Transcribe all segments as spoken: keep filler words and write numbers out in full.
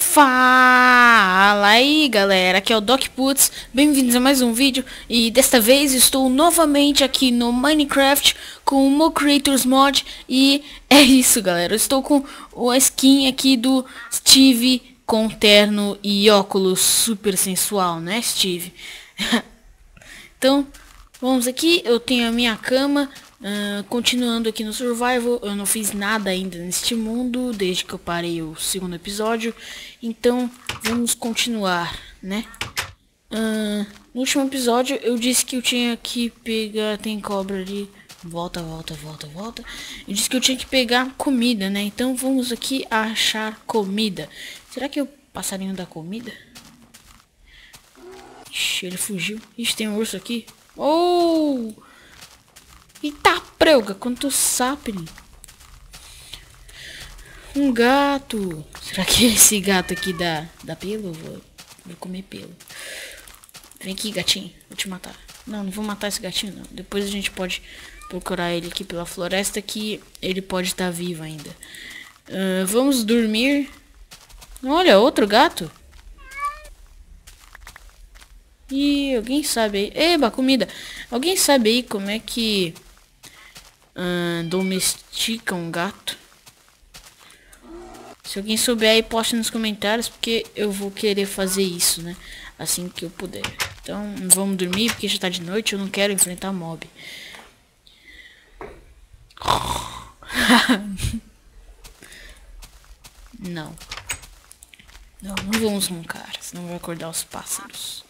Fala aí galera, aqui é o DocPutz, bem-vindos a mais um vídeo. E desta vez estou novamente aqui no Minecraft com o Mo Creators Mod. E é isso galera, eu estou com a skin aqui do Steve com terno e óculos super sensual, né Steve? Então, vamos aqui, eu tenho a minha cama. Uh, continuando aqui no Survival, eu não fiz nada ainda neste mundo desde que eu parei o segundo episódio. Então vamos continuar, né? Uh, no último episódio eu disse que eu tinha que pegar... Tem cobra ali. Volta, volta, volta, volta. Eu disse que eu tinha que pegar comida, né? Então vamos aqui achar comida. Será que é o passarinho da comida? Ixi, ele fugiu. Ixi, tem um urso aqui. Oh! Eita preuga, quanto sapling. Um gato. Será que esse gato aqui dá, dá pelo? Vou, vou comer pelo. Vem aqui, gatinho. Vou te matar. Não, não vou matar esse gatinho, não. Depois a gente pode procurar ele aqui pela floresta, que ele pode estar vivo ainda. Uh, vamos dormir. Olha, outro gato. E alguém sabe aí... Eba, comida. Alguém sabe aí como é que... Uh, domestica um gato? Se alguém souber aí, poste nos comentários, porque eu vou querer fazer isso, né? Assim que eu puder. Então vamos dormir, porque já tá de noite. Eu não quero enfrentar mob. Não. Não, não vamos roncar, senão vai acordar os pássaros.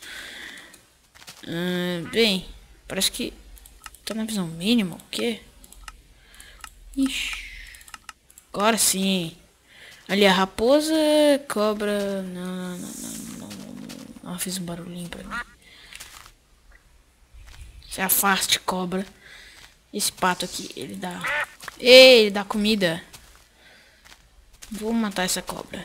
Uh, bem, parece que tá na visão mínima, o quê? Ixi. Agora sim. Ali a raposa, cobra. Não, não, não, não, não. Ela fez um barulhinho pra mim. Se afaste, cobra. Esse pato aqui, ele dá. Ei, ele dá comida. Vou matar essa cobra.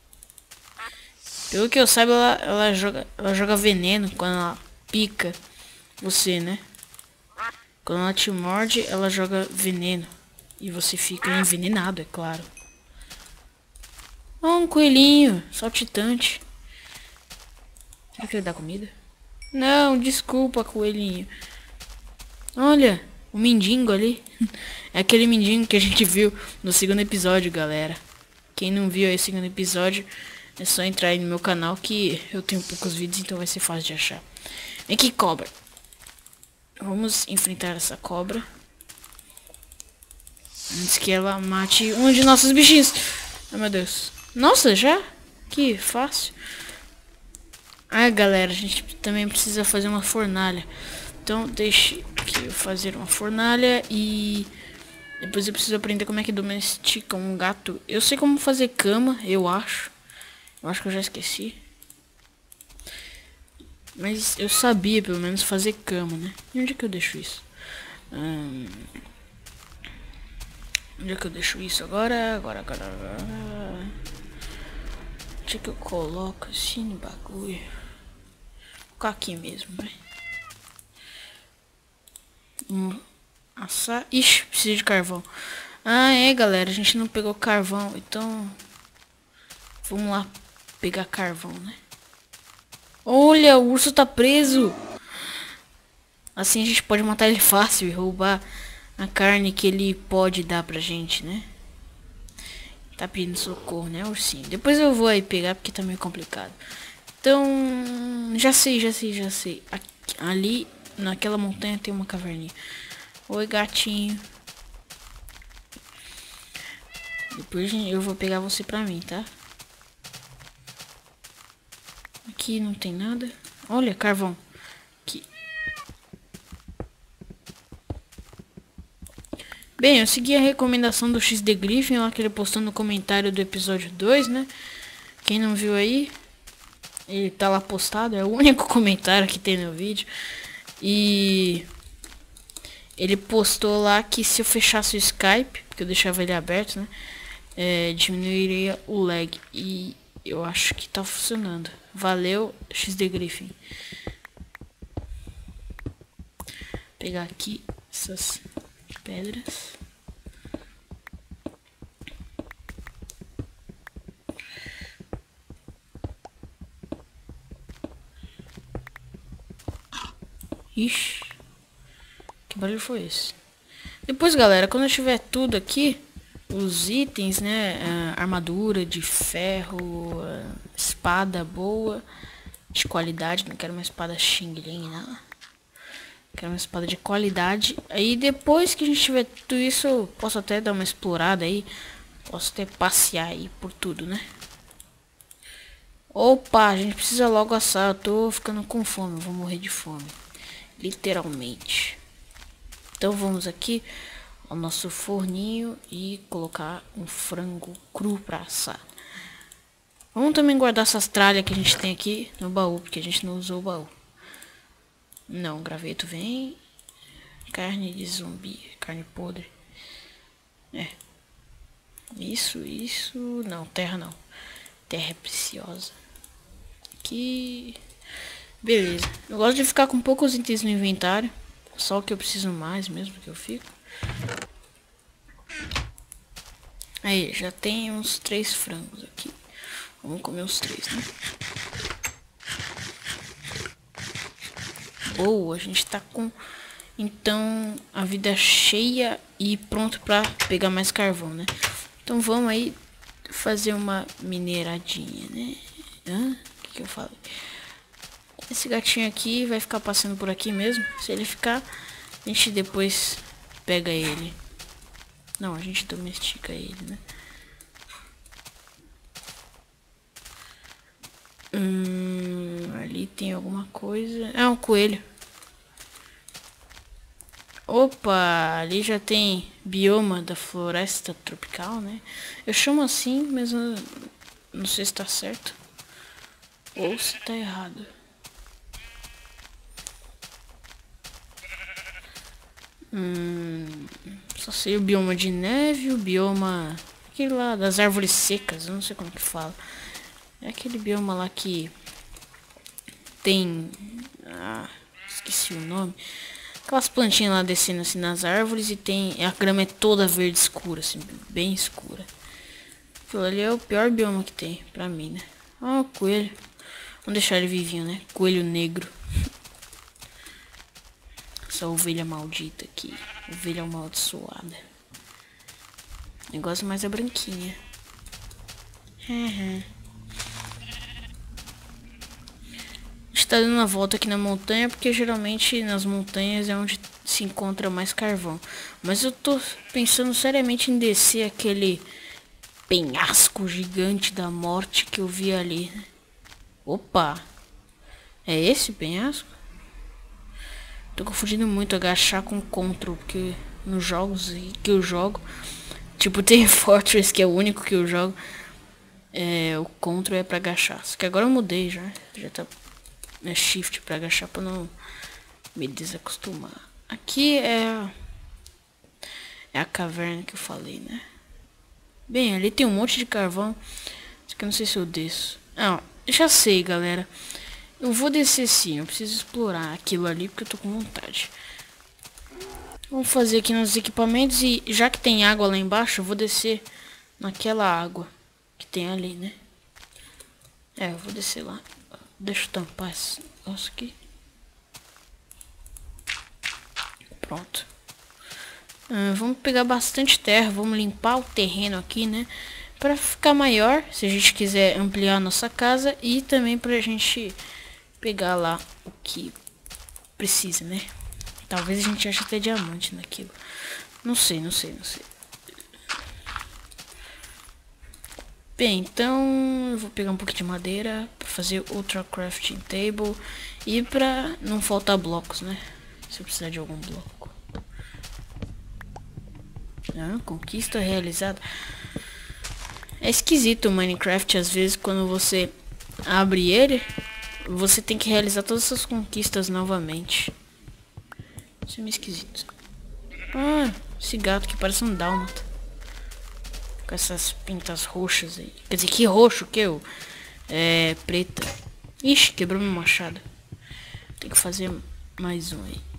Pelo que eu saiba, ela, ela joga, ela joga veneno quando ela pica você, né? Quando ela te morde, ela joga veneno. E você fica envenenado, é claro. Oh, um coelhinho, saltitante. Será que ele dá comida? Não, desculpa, coelhinho. Olha, o mendigo ali. É aquele mendigo que a gente viu no segundo episódio, galera. Quem não viu aí o segundo episódio, é só entrar aí no meu canal, que eu tenho poucos vídeos, então vai ser fácil de achar. Vem aqui, cobra. Vamos enfrentar essa cobra antes que ela mate um de nossos bichinhos. Ai, meu Deus. Nossa, já? Que fácil. Ah, galera, a gente também precisa fazer uma fornalha. Então, deixe que eu fazer uma fornalha. E depois eu preciso aprender como é que domestica um gato. Eu sei como fazer cama, eu acho. Eu acho que eu já esqueci. Mas eu sabia, pelo menos, fazer cama, né? E onde é que eu deixo isso? Hum... Onde é que eu deixo isso agora? Agora, agora, agora. Onde é que eu coloco assim no bagulho? Vou colocar aqui mesmo, né? Hum, assar. Ixi, preciso de carvão. Ah, é, galera. A gente não pegou carvão, então... Vamos lá pegar carvão, né? Olha, o urso tá preso. Assim a gente pode matar ele fácil e roubar a carne que ele pode dar pra gente, né? Tá pedindo socorro, né, ursinho? Depois eu vou aí pegar, porque tá meio complicado. Então, já sei, já sei, já sei. Aqui, ali, naquela montanha tem uma caverninha. Oi, gatinho. Depois eu vou pegar você pra mim, tá? Aqui não tem nada. Olha, carvão. Aqui. Bem, eu segui a recomendação do X D Griffin, lá que ele postou no comentário do episódio dois, né? Quem não viu aí, ele tá lá postado, é o único comentário que tem no vídeo. E ele postou lá que se eu fechasse o Skype, porque eu deixava ele aberto, né? É, diminuiria o lag. E eu acho que tá funcionando. Valeu, X D Griffin. Vou pegar aqui essas pedras. Ixi. Que barulho foi esse? Depois, galera, quando eu tiver tudo aqui, os itens, né? Armadura de ferro, espada boa, de qualidade. Não quero uma espada Xing Ling, não. Quero uma espada de qualidade. Aí depois que a gente tiver tudo isso, eu posso até dar uma explorada aí. Posso até passear aí por tudo, né? Opa, a gente precisa logo assar. Eu tô ficando com fome, eu vou morrer de fome. Literalmente. Então vamos aqui ao nosso forninho e colocar um frango cru pra assar. Vamos também guardar essas tralhas que a gente tem aqui no baú, porque a gente não usou o baú. Não, graveto vem. Carne de zumbi, carne podre. É. Isso, isso. Não, terra não. Terra é preciosa. Aqui. Beleza. Eu gosto de ficar com poucos itens no inventário. Só o que eu preciso mais mesmo que eu fico. Aí, já tem uns três frangos aqui. Vamos comer os três, né? Boa, a gente tá com então a vida cheia e pronto pra pegar mais carvão, né? Então vamos aí fazer uma mineradinha, né? Hã? O que que eu falei? Esse gatinho aqui vai ficar passando por aqui mesmo. Se ele ficar, a gente depois pega ele. Não, a gente domestica ele, né? Hum, ali tem alguma coisa. Ah, um coelho. Opa, ali já tem bioma da floresta tropical, né? Eu chamo assim, mas eu não sei se tá certo ou se tá errado. Hum, só sei o bioma de neve, o bioma aquele lá das árvores secas, eu não sei como que fala. É aquele bioma lá que tem... Ah, esqueci o nome. Aquelas plantinhas lá descendo assim nas árvores e tem... A grama é toda verde escura, assim, bem escura. Aquilo ali é o pior bioma que tem, pra mim, né? Ó, oh, coelho. Vamos deixar ele vivinho, né? Coelho negro. Essa ovelha maldita aqui. Ovelha amaldiçoada. O negócio mais é branquinha. Uhum. Está dando uma volta aqui na montanha, porque geralmente nas montanhas é onde se encontra mais carvão. Mas eu tô pensando seriamente em descer aquele penhasco gigante da morte que eu vi ali. Opa! É esse penhasco? Tô confundindo muito agachar com control, porque nos jogos que eu jogo, tipo tem Fortress, que é o único que eu jogo, é, o control é pra agachar. Só que agora eu mudei já, já tá... É shift pra agachar pra não me desacostumar. Aqui é é a caverna que eu falei, né? Bem, ali tem um monte de carvão. Só que eu não sei se eu desço. Ah, já sei, galera. Eu vou descer sim. Eu preciso explorar aquilo ali porque eu tô com vontade. Vamos fazer aqui nos equipamentos. E já que tem água lá embaixo, eu vou descer naquela água que tem ali, né? É, eu vou descer lá. Deixa eu tampar esse negócio aqui. Pronto. Ah, vamos pegar bastante terra. Vamos limpar o terreno aqui, né? Pra ficar maior, se a gente quiser ampliar a nossa casa. E também pra gente pegar lá o que precisa, né? Talvez a gente ache até diamante naquilo. Não sei, não sei, não sei. Bem, então eu vou pegar um pouco de madeira para fazer outra crafting table e para não faltar blocos, né? Se eu precisar de algum bloco. Ah, conquista realizada. É esquisito o Minecraft, às vezes quando você abre ele, você tem que realizar todas essas conquistas novamente. Isso é meio esquisito. Ah, esse gato que parece um dálmata. Com essas pintas roxas aí. Quer dizer, que roxo que eu? É, preta. Ixi, quebrou meu machado. Tem que fazer mais um aí.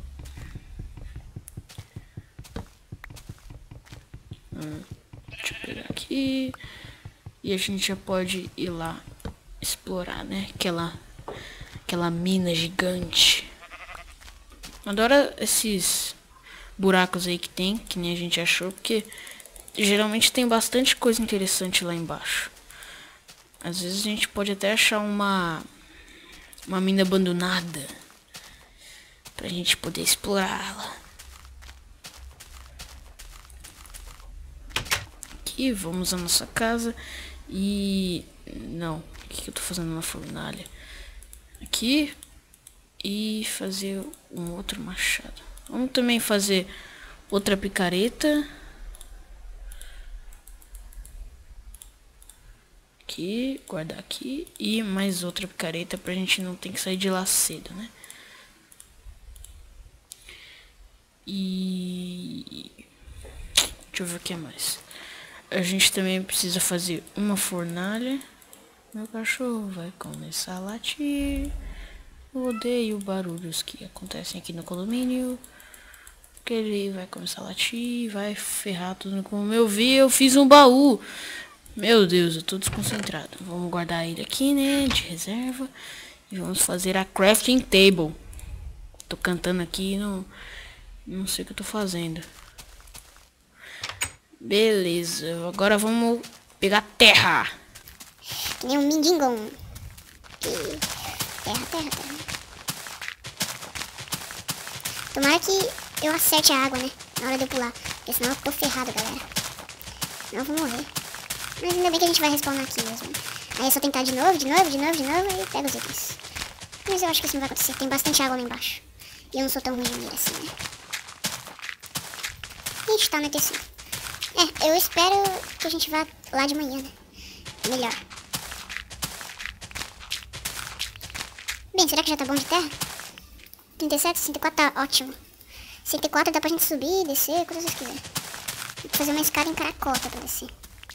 Hum, deixa eu pegar aqui. E a gente já pode ir lá explorar, né? Aquela, aquela mina gigante. Adoro esses buracos aí que tem, que nem a gente achou, porque geralmente tem bastante coisa interessante lá embaixo. Às vezes a gente pode até achar uma uma mina abandonada pra gente poder explorá-la. Aqui, vamos à nossa casa e... Não, o que eu tô fazendo na fornalha? Aqui e fazer um outro machado. Vamos também fazer outra picareta. Aqui, guardar aqui e mais outra picareta pra gente não ter que sair de lá cedo, né? E deixa eu ver o que mais. A gente também precisa fazer uma fornalha. Meu cachorro vai começar a latir. Eu odeio barulhos que acontecem aqui no condomínio. Porque ele vai começar a latir, vai ferrar tudo. Como eu vi, eu fiz um baú. Meu Deus, eu tô desconcentrado. Vamos guardar ele aqui, né, de reserva. E vamos fazer a crafting table. Tô cantando aqui, não, não sei o que eu tô fazendo. Beleza, agora vamos pegar terra. Que nem um mendigão. Terra, terra, terra. Tomara que eu acerte a água, né? Na hora de eu pular. Porque senão eu tô ferrado, galera. Senão eu vou morrer. Mas ainda bem que a gente vai respawnar aqui mesmo. Aí é só tentar de novo, de novo, de novo, de novo. E pega os itens. Mas eu acho que isso não vai acontecer. Tem bastante água lá embaixo. E eu não sou tão ruim de mira assim, né? E a gente tá anoitecendo. É, eu espero que a gente vá lá de manhã, né? Melhor. Bem, será que já tá bom de terra? trinta e sete, sessenta e quatro tá ótimo. sessenta e quatro dá pra gente subir, descer, quando vocês quiserem. Tem que fazer uma escada em caracota pra descer.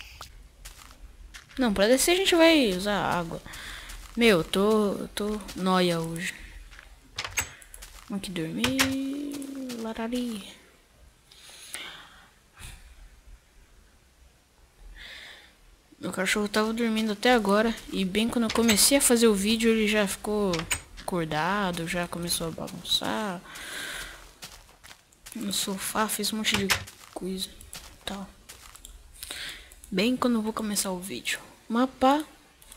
Não, pra descer a gente vai usar água. Meu, eu tô, eu tô nóia hoje. Vamos aqui dormir. Larari. Meu cachorro tava dormindo até agora. E bem quando eu comecei a fazer o vídeo, ele já ficou acordado, já começou a bagunçar. No sofá, fez um monte de coisa e tal. Bem quando eu vou começar o vídeo. Mapa.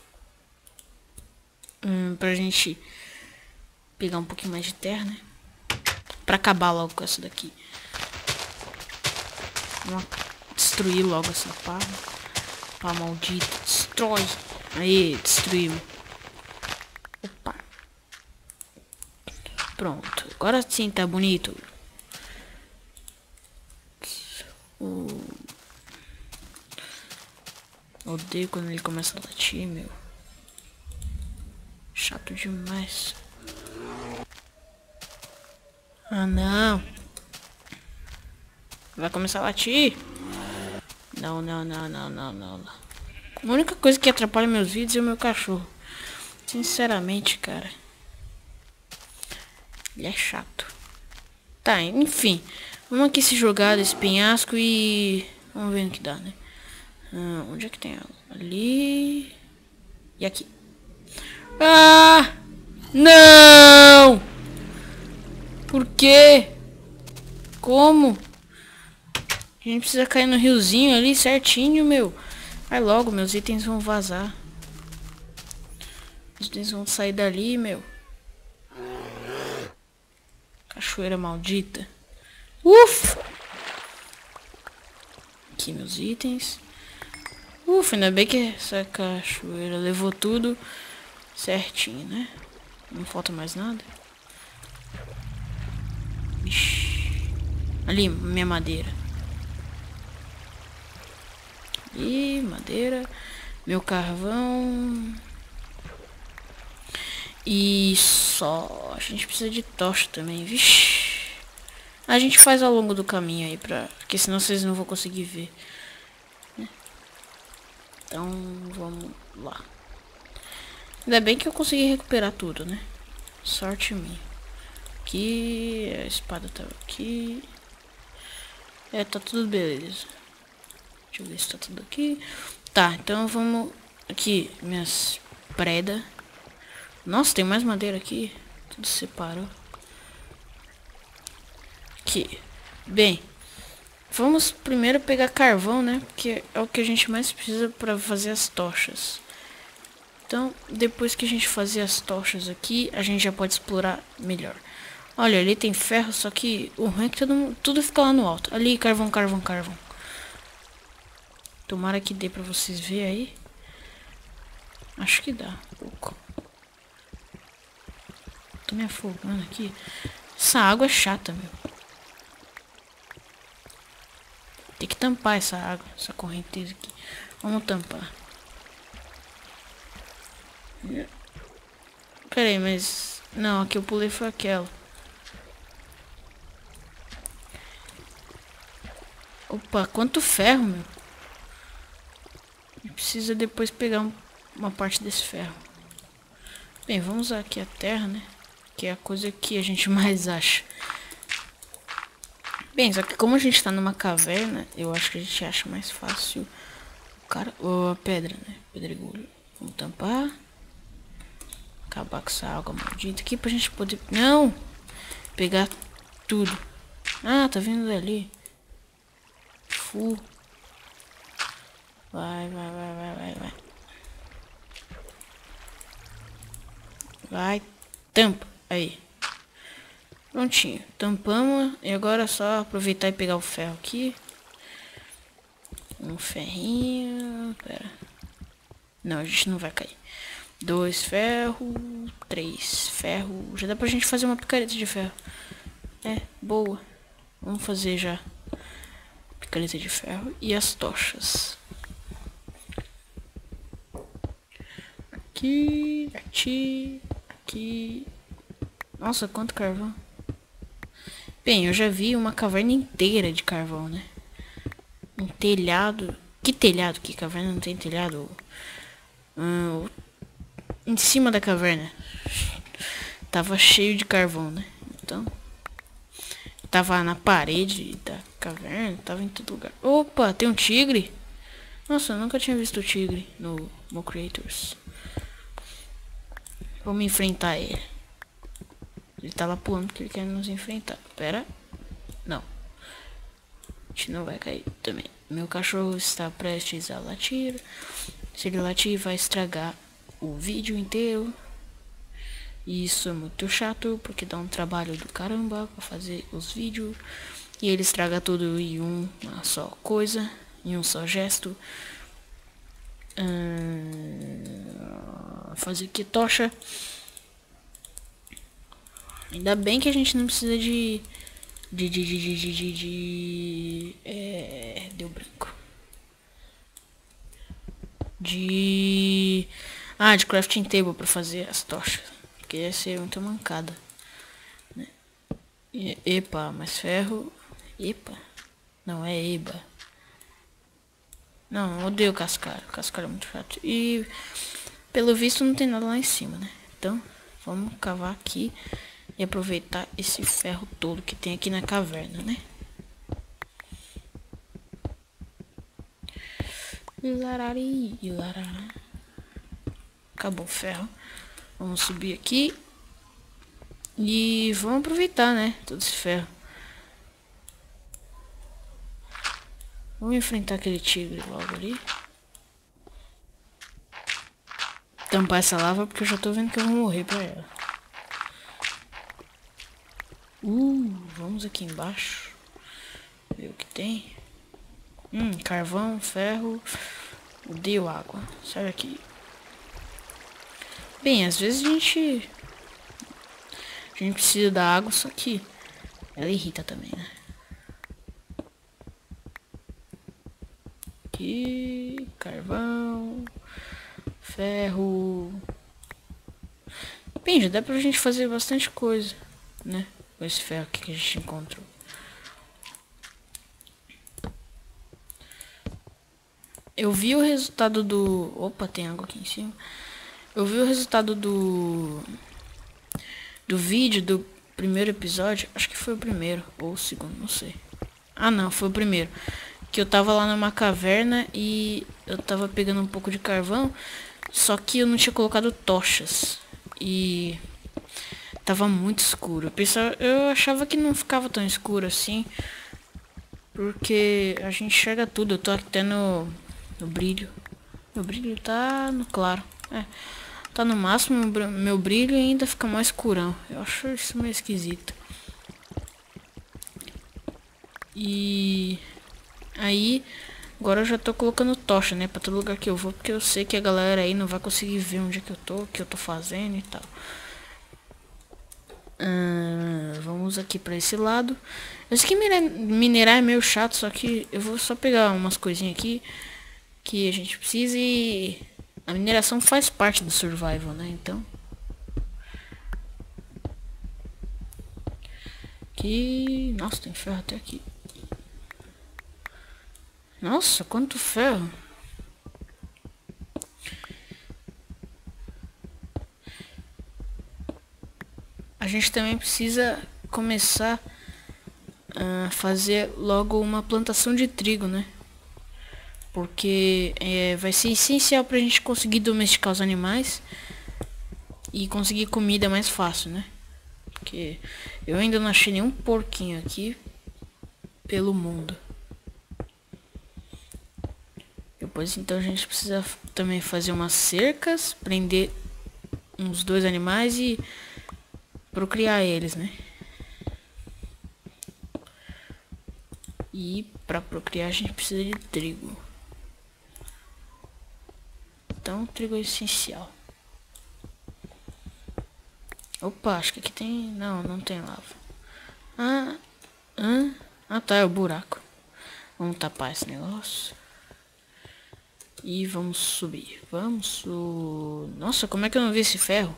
Hum, pra gente pegar um pouquinho mais de terra, né? Pra acabar logo com essa daqui. Vamos destruir logo essa pá. Pá maldita. Destrói. Aí, destruímos. Opa. Pronto. Agora sim tá bonito. O... Odeio quando ele começa a latir, meu. Chato demais. Ah, não. Vai começar a latir. Não, não, não, não, não, não. A única coisa que atrapalha meus vídeos é o meu cachorro. Sinceramente, cara. Ele é chato. Tá, enfim. Vamos aqui se jogar desse penhasco e... Vamos ver no que dá, né? Ah, onde é que tem água? Ali... E aqui. Ah! Não! Por quê? Como? A gente precisa cair no riozinho ali certinho, meu. Vai logo, meus itens vão vazar. Os itens vão sair dali, meu. Cachoeira maldita. Ufa! Aqui meus itens. Ufa, ainda bem que essa cachoeira levou tudo certinho, né? Não falta mais nada. Ixi. Ali, minha madeira. E madeira. Meu carvão. E só. A gente precisa de tocha também, vixe. A gente faz ao longo do caminho aí, pra... porque senão vocês não vão conseguir ver. Né? Então, vamos lá. Ainda bem que eu consegui recuperar tudo, né? Sorte minha. Aqui, a espada tá aqui. É, tá tudo beleza. Deixa eu ver se tá tudo aqui. Tá, então vamos... Aqui, minhas predas. Nossa, tem mais madeira aqui. Tudo separou. aqui. Bem, vamos primeiro pegar carvão, né? Porque é o que a gente mais precisa para fazer as tochas. Então, depois que a gente fazer as tochas aqui, a gente já pode explorar melhor. Olha, ali tem ferro, só que o ruim é que tudo, tudo fica lá no alto. Ali, carvão, carvão, carvão. Tomara que dê pra vocês verem aí. Acho que dá um pouco. Tô me afogando aqui. Essa água é chata, meu. Tem que tampar essa água, essa correnteza aqui. Vamos tampar. Pera aí, mas... Não, a que eu pulei foi aquela. Opa, quanto ferro, meu. Precisa depois pegar um, uma parte desse ferro. Bem, vamos usar aqui a terra, né? Que é a coisa que a gente mais acha. Bem, só que como a gente tá numa caverna, eu acho que a gente acha mais fácil o cara, ou a pedra, né? Pedregulho. Vamos tampar. Acabar com essa água maldita aqui pra gente poder... Não! Pegar tudo. Ah, tá vindo dali. Full. Vai, vai, vai, vai, vai, vai. Vai, tampa. Aí. Prontinho. Tampamos. E agora é só aproveitar e pegar o ferro aqui. Um ferrinho. Pera. Não, a gente não vai cair. Dois ferro. Três ferro. Já dá pra gente fazer uma picareta de ferro. É, boa. Vamos fazer já. Picareta de ferro. E as tochas. Aqui. Aqui. Aqui. Nossa, quanto carvão. Bem, eu já vi uma caverna inteira de carvão, né? Um telhado. Que telhado? Que caverna não tem telhado? Hum, em cima da caverna. Tava cheio de carvão, né? Então. Tava na parede da caverna. Tava em todo lugar. Opa, tem um tigre. Nossa, eu nunca tinha visto o tigre no Mocreators. Vamos enfrentar ele. Ele tá lá pulando porque ele quer nos enfrentar. Pera. Não. A gente não vai cair também. Meu cachorro está prestes a latir. Se ele latir, vai estragar o vídeo inteiro. E isso é muito chato, porque dá um trabalho do caramba pra fazer os vídeos. E ele estraga tudo em uma só coisa, em um só gesto. Hum, fazer aqui tocha. Ainda bem que a gente não precisa de... De... De... De... De... de, de é... Deu branco. De... Ah, de crafting table pra fazer as tochas. Porque ia ser muito mancada, né? E, epa, mais ferro. Epa. Não, é eba. Não, eu odeio o cascalho. O cascalho é muito chato. E... Pelo visto não tem nada lá em cima, né? Então, vamos cavar aqui. E aproveitar esse ferro todo que tem aqui na caverna, né? Larari, larara. Acabou o ferro. Vamos subir aqui. E vamos aproveitar, né? Todo esse ferro. Vamos enfrentar aquele tigre logo ali. Tampar essa lava porque eu já tô vendo que eu vou morrer pra ela. Uh, vamos aqui embaixo. Ver o que tem. Hum, carvão, ferro. Odeio água. Sai daqui. Bem, às vezes a gente... A gente precisa da água, só que... Ela irrita também, né? Aqui... Carvão... Ferro... Bem, já dá pra gente fazer bastante coisa, né? Com esse ferro aqui que a gente encontrou. Eu vi o resultado do... Opa, tem água aqui em cima. Eu vi o resultado do... Do vídeo do primeiro episódio. Acho que foi o primeiro. Ou o segundo, não sei. Ah, não, foi o primeiro. Que eu tava lá numa caverna e eu tava pegando um pouco de carvão. Só que eu não tinha colocado tochas. E... tava muito escuro. Eu, pensava, eu achava que não ficava tão escuro assim. Porque a gente enxerga tudo. Eu tô até no, no brilho. Meu brilho tá no claro. É. Tá no máximo, meu brilho e ainda fica mais escurão. Eu acho isso meio esquisito. E aí, agora eu já tô colocando tocha, né? Pra todo lugar que eu vou. Porque eu sei que a galera aí não vai conseguir ver onde é que eu tô, o que eu tô fazendo e tal. Hum, vamos aqui pra esse lado. Eu sei que minerar é meio chato, só que eu vou só pegar umas coisinhas aqui que a gente precisa e a mineração faz parte do survival, né? Então que... Nossa, tem ferro até aqui. Nossa, quanto ferro. A gente também precisa começar a fazer logo uma plantação de trigo, né? Porque é, vai ser essencial pra gente conseguir domesticar os animais e conseguir comida mais fácil, né? Porque eu ainda não achei nenhum porquinho aqui pelo mundo. Depois então a gente precisa também fazer umas cercas, prender uns dois animais e procriar eles, né? E para procriar a gente precisa de trigo. Então trigo é essencial. Opa, acho que aqui tem... Não, não tem lava. Ah, ah, ah tá, é o buraco. Vamos tapar esse negócio. E vamos subir. Vamos su... Nossa, como é que eu não vi esse ferro?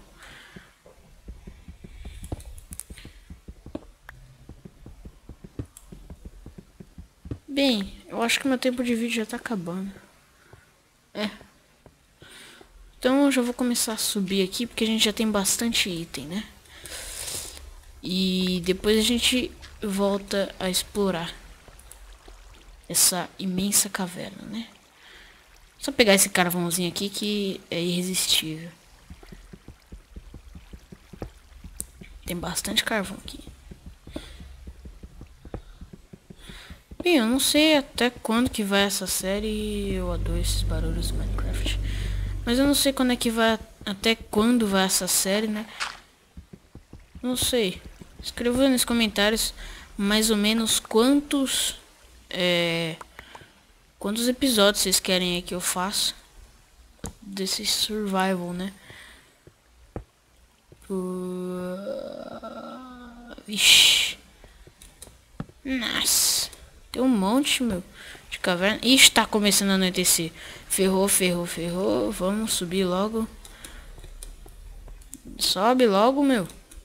Bem, eu acho que meu tempo de vídeo já tá acabando. É. Então eu já vou começar a subir aqui, porque a gente já tem bastante item, né? E depois a gente volta a explorar essa imensa caverna, né? Só pegar esse carvãozinho aqui que é irresistível. Tem bastante carvão aqui. Bem, eu não sei até quando que vai essa série. Eu adoro esses barulhos do Minecraft. Mas eu não sei quando é que vai, até quando vai essa série, né? Não sei. Escreva nos comentários mais ou menos quantos é, quantos episódios vocês querem aí que eu faça desse survival, né? Uh... Ixi. Nossa. Tem um monte, meu, de caverna. Ixi, tá começando a anoitecer. Ferrou, ferrou, ferrou. Vamos subir logo. Sobe logo, meu.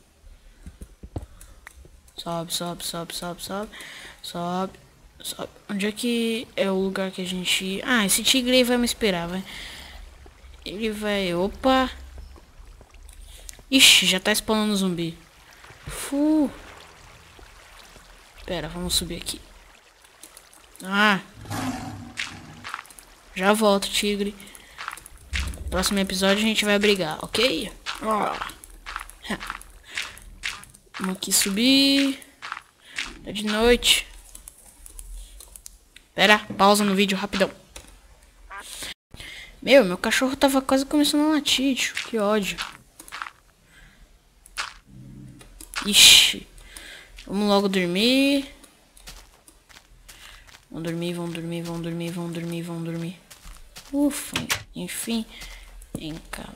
Sobe, sobe, sobe, sobe, sobe. Sobe, sobe. Onde é que é o lugar que a gente... Ah, esse tigre aí vai me esperar, vai. Ele vai... Opa. Ixi, já tá spawnando zumbi. Fu. Pera, vamos subir aqui. Ah. Já volto, tigre. Próximo episódio a gente vai brigar, ok? Oh. Vamos aqui subir. Tá de noite. Pera, pausa no vídeo rapidão. Meu, meu cachorro tava quase começando a latir, tio. Que ódio. Ixi. Vamos logo dormir. Vamos dormir, vamos dormir, vamos dormir, vamos dormir, vamos dormir. Ufa, enfim, em casa.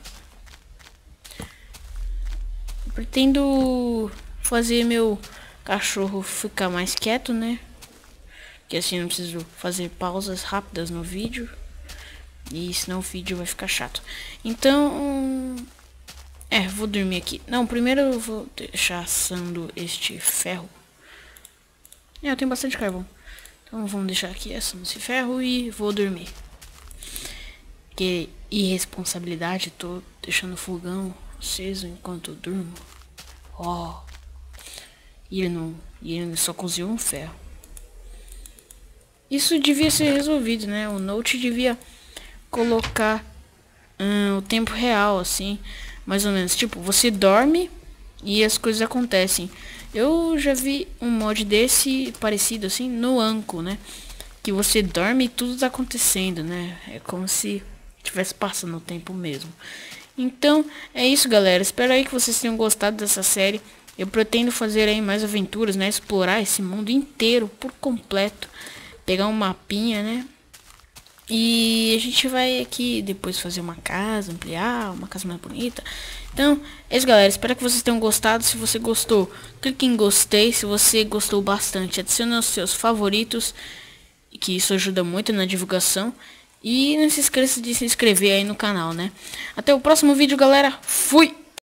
Eu pretendo fazer meu cachorro ficar mais quieto, né? Porque assim não preciso fazer pausas rápidas no vídeo. E senão o vídeo vai ficar chato. Então... É, vou dormir aqui. Não, primeiro eu vou deixar assando este ferro. É, eu tenho bastante carvão. Então vamos deixar aqui assando esse ferro e vou dormir. Que irresponsabilidade, tô deixando o fogão aceso enquanto eu durmo. Ó. Oh. E ele não. E ele só cozinhou um ferro. Isso devia ser resolvido, né? O Note devia colocar hum, o tempo real, assim. Mais ou menos. Tipo, você dorme e as coisas acontecem. Eu já vi um mod desse parecido assim no Anko, né? Que você dorme e tudo tá acontecendo, né? É como se estivesse passando o tempo mesmo. Então é isso, galera. Espero aí que vocês tenham gostado dessa série. Eu pretendo fazer aí mais aventuras, né? Explorar esse mundo inteiro por completo. Pegar um mapinha, né? E a gente vai aqui depois fazer uma casa, ampliar, uma casa mais bonita. Então, é isso, galera. Espero que vocês tenham gostado. Se você gostou, clique em gostei. Se você gostou bastante, adicione os seus favoritos, que isso ajuda muito na divulgação. E não se esqueça de se inscrever aí no canal, né? Até o próximo vídeo, galera. Fui!